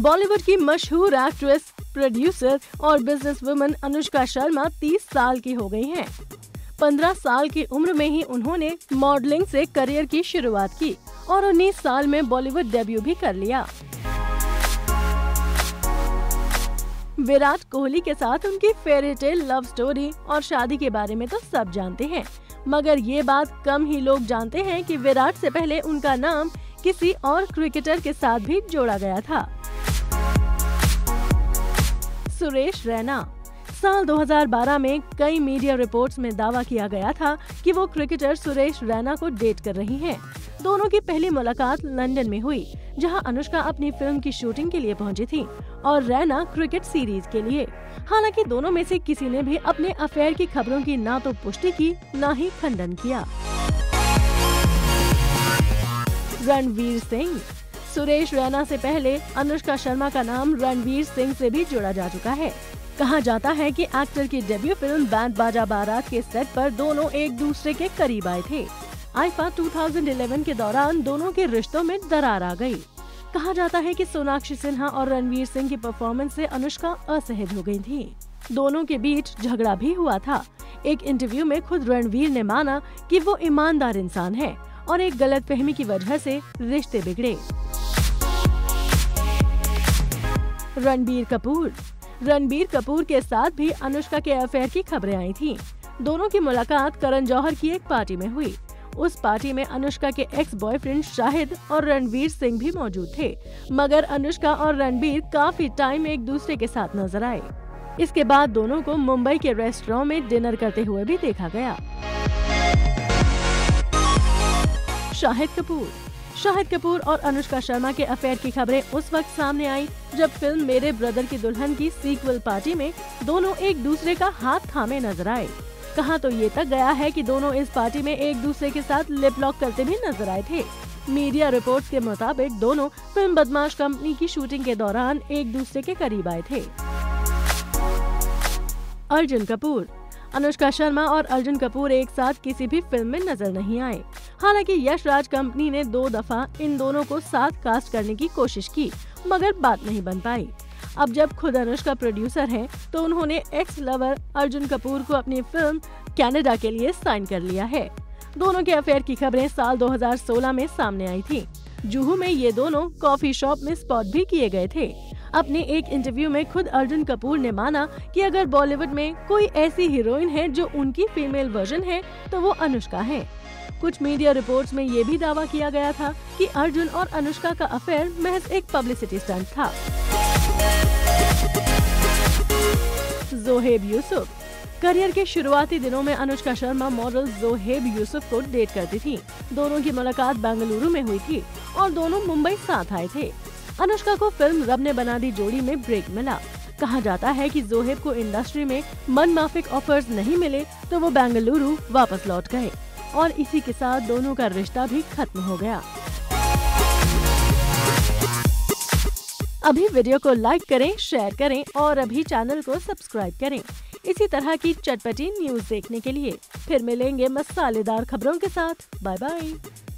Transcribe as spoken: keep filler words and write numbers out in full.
बॉलीवुड की मशहूर actress, producer और बिजनेस वुमन अनुष्का शर्मा तीस साल की हो गई हैं। पंद्रह साल की उम्र में ही उन्होंने मॉडलिंग से करियर की शुरुआत की और उन्नीस साल में बॉलीवुड डेब्यू भी कर लिया। विराट कोहली के साथ उनकी फेरी टेल लव स्टोरी और शादी के बारे में तो सब जानते हैं, मगर ये बात कम ही लोग जानते हैं कि विराट से पहले उनका नाम किसी और क्रिकेटर के साथ भी जोड़ा गया था। सुरेश रैना। साल दो हज़ार बारह में कई मीडिया रिपोर्ट्स में दावा किया गया था कि वो क्रिकेटर सुरेश रैना को डेट कर रही हैं। दोनों की पहली मुलाकात लंदन में हुई, जहां अनुष्का अपनी फिल्म की शूटिंग के लिए पहुंची थी और रैना क्रिकेट सीरीज के लिए। हालांकि दोनों में से किसी ने भी अपने अफेयर की खबरों की ना तो पुष्टि की, ना ही खंडन किया। रणवीर सिंह। सुरेश रैना से पहले अनुष्का शर्मा का नाम रणवीर सिंह से भी जोड़ा जा चुका है। कहा जाता है कि एक्टर की डेब्यू फिल्म बैंड बाजा बारात के सेट पर दोनों एक दूसरे के करीब आए थे। आईफा दो हज़ार ग्यारह के दौरान दोनों के रिश्तों में दरार आ गई। कहा जाता है कि सोनाक्षी सिन्हा और रणवीर सिंह की परफॉर्मेंस से अनुष्का असहज हो गई थी। दोनों के बीच झगड़ा भी हुआ था। एक इंटरव्यू में खुद रणवीर ने माना कि वो ईमानदार इंसान है और एक गलतफहमी की वजह से रिश्ते बिगड़े। रणबीर कपूर। रणबीर कपूर के साथ भी अनुष्का के अफेयर की खबरें आई थी। दोनों की मुलाकात करण जौहर की एक पार्टी में हुई। उस पार्टी में अनुष्का के एक्स बॉयफ्रेंड शाहिद और रणवीर सिंह भी मौजूद थे, मगर अनुष्का और रणबीर काफी टाइम एक दूसरे के साथ नजर आए। इसके बाद दोनों को मुंबई के रेस्टोरेंट में डिनर करते हुए भी देखा गया। शाहिद कपूर। शाहिद कपूर और अनुष्का शर्मा के अफेयर की खबरें उस वक्त सामने आई जब फिल्म मेरे ब्रदर की दुल्हन की सीक्वल पार्टी में दोनों एक दूसरे का हाथ थामे नजर आए। कहा तो ये तक गया है कि दोनों इस पार्टी में एक दूसरे के साथ लिप लॉक करते भी नजर आए थे। मीडिया रिपोर्ट्स के मुताबिक दोनों फिल्म बदमाश कंपनी की शूटिंग के दौरान एक दूसरे के करीब आए थे। अर्जुन कपूर। अनुष्का शर्मा और अर्जुन कपूर एक साथ किसी भी फिल्म में नजर नहीं आए। हालांकि यश राज कंपनी ने दो दफा इन दोनों को साथ कास्ट करने की कोशिश की, मगर बात नहीं बन पाई। अब जब खुद अनुष्का प्रोड्यूसर हैं, तो उन्होंने एक्स लवर अर्जुन कपूर को अपनी फिल्म कनाडा के लिए साइन कर लिया है। दोनों के अफेयर की खबरें साल दो हज़ार सोलह में सामने आई थी। जुहू में ये दोनों कॉफी शॉप में स्पॉट भी किए गए थे। अपने एक इंटरव्यू में खुद अर्जुन कपूर ने माना कि अगर बॉलीवुड में कोई ऐसी हीरोइन है जो उनकी फीमेल वर्जन है, तो वो अनुष्का है। कुछ मीडिया रिपोर्ट्स में ये भी दावा किया गया था कि अर्जुन और अनुष्का का अफेयर महज एक पब्लिसिटी स्टंट था। जोहेब यूसुफ। करियर के शुरुआती दिनों में अनुष्का शर्मा मॉडल जोहेब यूसुफ को डेट करती थी। दोनों की मुलाकात बेंगलुरु में हुई थी और दोनों मुंबई साथ आए थे। अनुष्का को फिल्म रब ने बना दी जोड़ी में ब्रेक मिला। कहा जाता है कि जोहेब को इंडस्ट्री में मनमाफिक ऑफर्स नहीं मिले तो वो बेंगलुरु वापस लौट गए और इसी के साथ दोनों का रिश्ता भी खत्म हो गया। अभी वीडियो को लाइक करें, शेयर करें और अभी चैनल को सब्सक्राइब करें इसी तरह की चटपटी न्यूज देखने के लिए। फिर मिलेंगे मसालेदार खबरों के साथ। Bye bye.